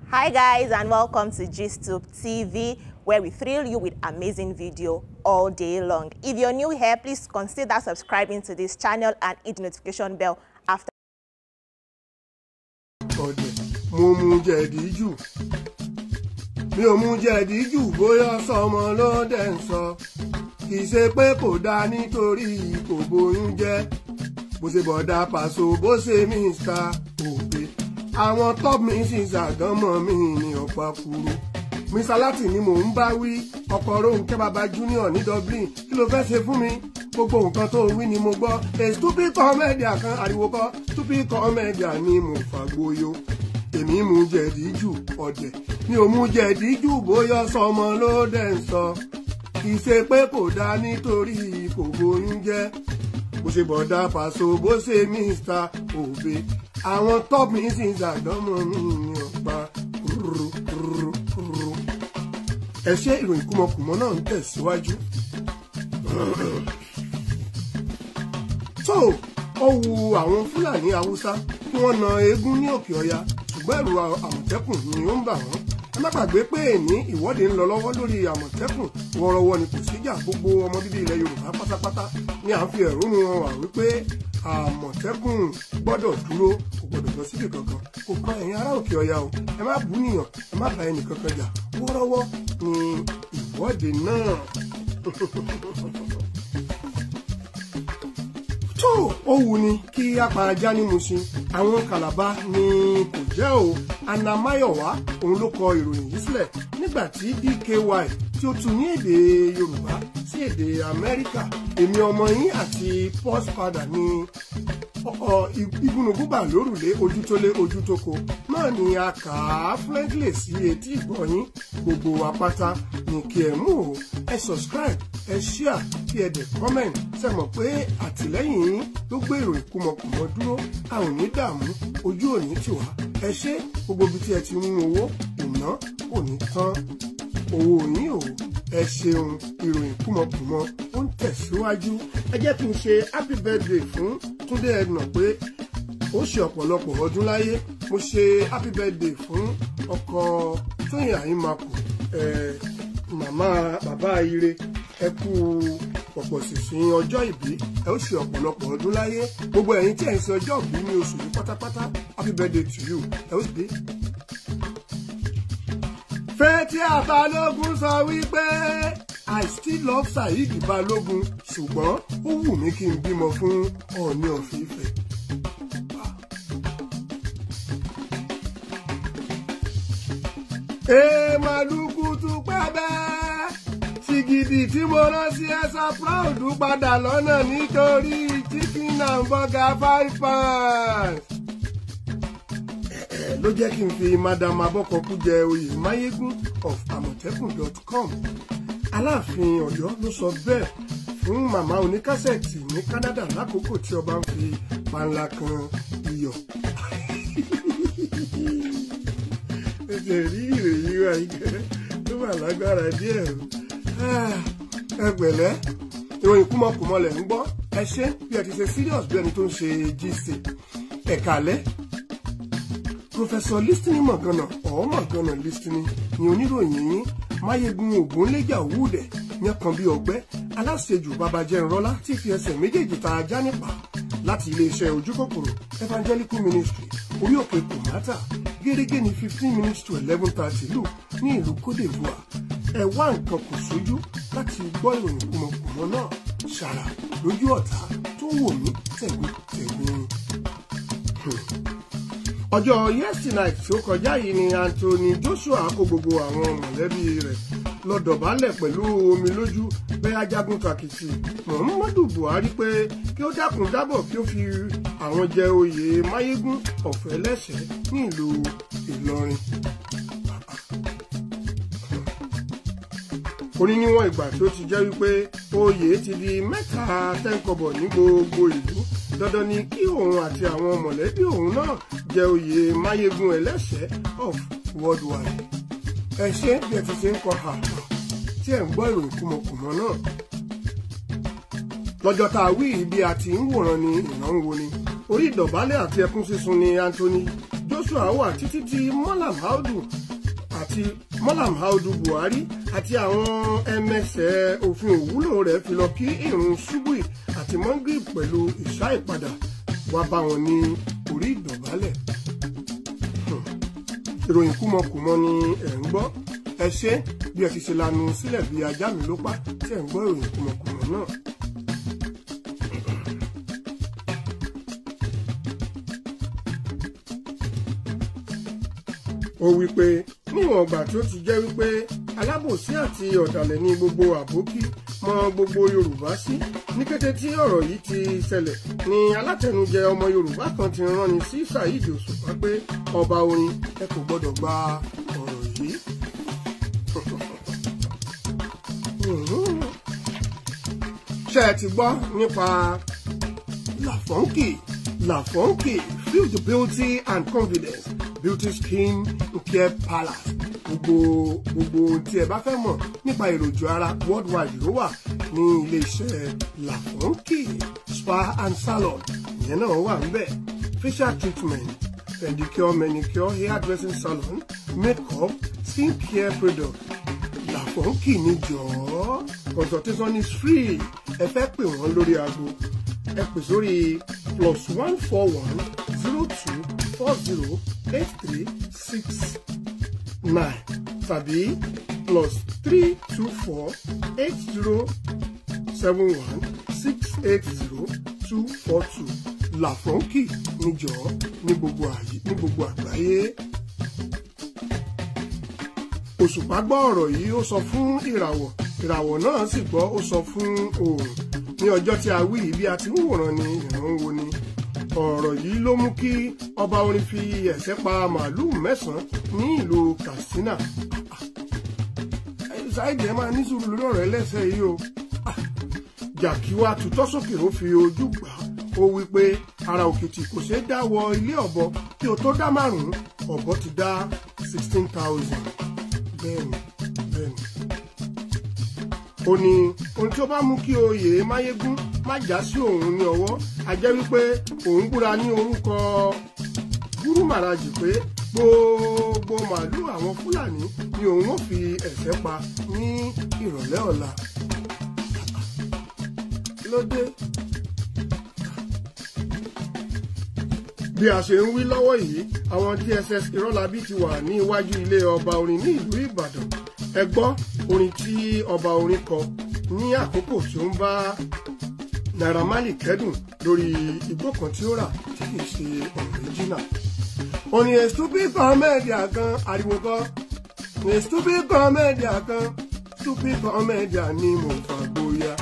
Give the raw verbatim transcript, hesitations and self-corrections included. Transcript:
Hi guys, and welcome to GistTube T V, where we thrill you with amazing video all day long. If you're new here, please consider subscribing to this channel and hit the notification bell after. Mo mu jẹ̀dí jù. Mi ò mu jẹ̀dí jù bóyá sọmọ ló dẹ̀ ń sọ. Kì í ṣe pé kò dáa nítorí kò bóyún jẹ́. Bó ṣe bọ̀dá Paso, bó ṣe Mister Obe. Àwọn top missus àgánmọ́ mi ní ọ̀pá kúrú. Mister Láti ni mò ń bá wí. Ọkọ̀ Rónkẹ́ Bàbá Junior ní Dublin. Kí ló fẹ́ ṣe fún mi? Gbogbo nǹkan tó wí ni mo gbọ́. A stupid comedian kan ariwo kọ́. Stupid comedian ni mo fàgbóyò. Èmi mu jẹ̀dí jù ọ̀dẹ̀. Mi ò mu jẹ̀dí jù bóyá sọmọ ló dẹ̀ ń sọ. Kì í ṣe pé kò dáa nítorí kò bóyún jẹ́. Bó ṣe bọ̀dá Paso, bó ṣe Mister Obe. Àwọn top missus àdánmọ́ mi ní ọ̀pá kúrú kúrú kúrú. Ẹ ṣe ìròyìn kúmọkùmọ náà ń tẹ̀síwájú. So, ó wu àwọn Fúlàní Haúsá kí wọ́n na eégún ní Òkè Ọya, ṣùgbọ́n ẹ̀rù Àmọ̀tẹ́kùn ni ó ń bà wọ́n. Ẹ má gbàgbé pé èní ìwọ́de ń lọ lọ́wọ́ lórí Àmọ̀tẹ́kùn wọ́rọ́wọ́ ni kò síjà. Gbogbo ọmọ bíbí ilẹ̀ Yorùbá pátápátá ni à ń fi ẹ̀rù wọn wà wípé Àmọ̀tẹ́kùn gbọ́dọ̀ dúró, kò gbọ́dọ̀ lọ síbi kankan. Kò kan ẹ̀yin ará Òkè Ọya o, ẹ má bú nìyàn, ẹ má bá ẹnì kankan jà. Wọ́rọ́wọ́ ni ìwọ́de náà. Tó ó wù ní kí apá ajá ní Mushin, àwọn Kàlàbá ni kò jẹ́ o. Anna Mayowa òun ló kọ ìròyìn yìí sílẹ̀ nígbà tí D K Y tí ó tún ní èdè Yorùbá sí èdè Amẹ́ríkà. Èmi ọmọ yín àti postpada ní ìgúnnugúbà lórùlé ojú tó lé ojú tó ko náà ni a kà á fúlẹ́ńgìlè sí etí ìgbọ̀nyín. Gbogbo apáta ní kí ẹ mú o, ẹ subscribe, ẹ share, kí ẹ dẹ̀ comment. Ṣé mọ̀ pé àtìlẹ́yìn yín ló gbé ìròyìn kúmọkùmọ dúró? A ò ní dààmú, ojú ò ní tì wá. Ẹ ṣé gbogbo ibi tí ẹ ti mú owó ìná kò ní tán owó yín o. Ẹ ṣeun. Ìròyìn kúmọkùmọ ó ń tẹ̀síwájú. Ẹ jẹ́ kí n ṣe happy birthday fún Túndé Ẹ̀nà pé ó ṣe ọ̀pọ̀lọpọ̀ ọdún láyé. Mo ṣe happy birthday fún ọkọ Tóyìn Àyìnmákù, ẹ̀ màmá bàbá Ire. Ẹ kú ọ̀pọ̀ sísìn ọjọ́ ìbí, ẹ ó ṣe ọ̀pọ̀lọpọ̀ ọdún láyé. Gbogbo ẹ̀yin tí ẹ̀ ń ṣe ọjọ́ ìbí ní oṣù yìí pátápátá, happy birthday to you. Ẹ ó dé. Fathia Balógun sọ wípé I still love Saheed Balógun, ṣùgbọ́n ó wù mí kí n bímọ fún Ọọ̀ni of Ifẹ̀. Èèmàlùkù tún pẹ́ bẹ́ẹ̀. Sìgìdì tí mo rán sí ẹ̀sà proud padà lọ́nà nítorí chicken and burger five pounds. Ló jẹ́ kí n fi Madam Abọ́kọ̀kú jẹ oyè Máyégún of Àmọ̀tẹ́kùn dot com. Aláàfin Ọ̀yọ́ ló sọ bẹ́ẹ̀ fún màmá oníkásẹ̀tì ní Canada lákòókò tí ọba ń fi panla kan iyọ̀. Ẹ̀jẹ̀ rí ìròyìn wa ìgẹ́ tó wà lágbára díẹ̀ o. Ẹ pẹ̀lẹ́, ìròyìn kúmọkùmọ lẹ̀ ń gbọ́. Ẹ ṣé bí ẹ ti ṣe serious bí ẹni tó ń ṣe G C. Ẹ̀kálẹ́. Professor Listening Mọ̀gànà ọ̀ Mọ̀gànà Listening ni oníròyìn yín. Máyégún Ògúnléjà Òwúdẹ̀ yẹn kan bí ọgbẹ́. Aláṣejù Babajẹ́nrọ́lá tí fi ẹsẹ̀ méjèèjì ta ajá nípa láti iléeṣẹ́ ojúkòkòrò Evangelical Ministry orí òkè Kòmátà. Gẹ́gẹ́ ní fifteen minutes to eleven thirty lù ní ìlú Côte d'Ivoire. Ẹ wá nǹkan kò sójú láti gbọ́ ìròyìn kúmọkùmọ náà ṣàrà lójú ọ̀tá tó wò mí tẹ̀gbìn-tẹ̀gbìn. Ọjọ́ yesterday night tí ó kọjá yìí ni Anthony Joshua kó gbogbo àwọn mọ̀lẹ́bí rẹ̀ lọ dọ̀bálẹ̀ pẹ̀lú omi lójú bẹ́ ajagun kàkìtì Muhammadu Buhari pé kí ó dákun dábọ̀ kí ó fi àwọn jẹ oyè Máyégún ọ̀fẹ́ lẹ́sẹ̀ ní ìlú Ìlọrin. Ó ní níwọ̀n ìgbà tó ti jẹ́ wípé oyè ti di mẹ́ta tẹ́ńkọ̀bọ̀ ní gbogbo ìlú, dandan ni kí òun àti àwọn mọ̀lẹ́bí òun náà jẹ oyè Máyégún ẹlẹ́sẹ̀ of worldwide. Ẹ ṣé bí ẹ ti ṣe ń kọ àhà tí ẹ ń gbọ́ ìròyìn kúmọkùmọ náà. Lọ́jọ́ tá a wí bí a ti ń wòran ni ìran ń wo ni. Orí ìdọ̀bálẹ̀ àti ẹkún sísun ni Anthony Joshua wà títí tí Malam Audu àti Malam Audu Buhari àti àwọn ẹmẹsẹ̀ òfin òwúlò rẹ̀ fi lọ kí ìrun ṣubúì àti Magrib pẹ̀lú ìṣá ìpadà wá bá wọn ní orí ìdọ̀bálẹ̀. Ìròyìn kúmọkùmọ ni ẹ̀ ń gbọ́. Ẹ ṣé bí ẹ ti ṣe lanu sílẹ̀ bí ajá mi ló pa tí ẹ̀ ń gbọ́ ìròyìn kúmọkùmọ náà. Ó wí pé níwọ̀n ìgbà tí ó ti jẹ́ wípé alábòsí àti ọ̀dàlẹ̀ ní gbogbo àbókí mọ gbogbo Yorùbá sí, ní kété tí ọ̀rọ̀ yìí ti ṣẹlẹ̀ ni alátẹnujẹ ọmọ Yorùbá kan ti ránni sí Saheed Òṣùpá pé ọba orin ẹ kò gbọdọ̀ gba ọ̀rọ̀ yìí. Ṣé ẹ ti gbọ́ nípa Lafonky? Lafonky feel the beauty and confidence beauty skin care palace. Gbogbo gbogbo tí ẹ bá fẹ́ mọ̀ nípa èròjò ara worldwide ló wà ní iléeṣẹ́ Lafonky spa and salon. Ìyẹn náà wà níbẹ̀. Facial treatment, pedicure, manicure, hair dressing salon, makeup, skin care products. Lafonky ní jọ̀ọ́. Consultation is free. Ẹ fẹ́ pè wọ́n lórí aago. Ẹ pè sórí plus one four one zero two four zero eight three six nine tàbí plus three two four eight zero seven one six eight zero two four two. Lafonky ní jọ̀ọ́ ní gbogbo àyè ní gbogbo àgbáyé. Òṣùpá gbọ́ ọ̀rọ̀ yìí ó sọ fún ìràwọ̀, ìràwọ̀ náà sì gbọ́ ó sọ fún oòrùn. Ní ọjọ́ tí a wí yìí bí a ti ń wòran ni ìran wo ni. Ọ̀rọ̀ yìí ló mú kí ọba orin fi ẹ̀sẹ̀ pa màálùú mẹ́sàn-án ní ìlú Katsina. Saheed ẹ máa ní sùúrù lórí ọ̀rọ̀ ẹlẹ́sẹ̀ yìí o. Jàkíwá tutọ́ sókè ó fi ojú gbà ó wí pé ara òkìtì kò ṣeé dá wọ ilé ọ̀bọ kí o tó dá márùn-ún ọ̀bọ ti dá sixteen thousand. Bẹ́ẹ̀ni bẹ́ẹ̀ni. Ó ní ohun tí ó bá mú kí oyè Máyégún má já sí òun ní ọwọ́ a jẹ́ wípé òun búra ní orúkọ Gúrú Màràjì pé gbogbo màálù àwọn Fúlàní ni òun ó fi ẹ̀sẹ̀ pa ní ìrọ̀lẹ́ ọ̀la. Kí ló dé? Bí a ṣe ń wí lọ́wọ́ yìí, àwọn D S S Irọ́lábí ti wà ní iwájú ilé ọba orin ní ìlú Ìbàdàn. Ẹ gbọ́ orin tí ọba orin kọ ní àkókò tí ó ń bá Naira Marley kẹ́dùn lórí igbó kan tí ó rà tí kìí ṣe original. Orin a stupid comedy kan ariwo kan, a stupid comedy kan, stupid comedy ni mo fà gbóyà.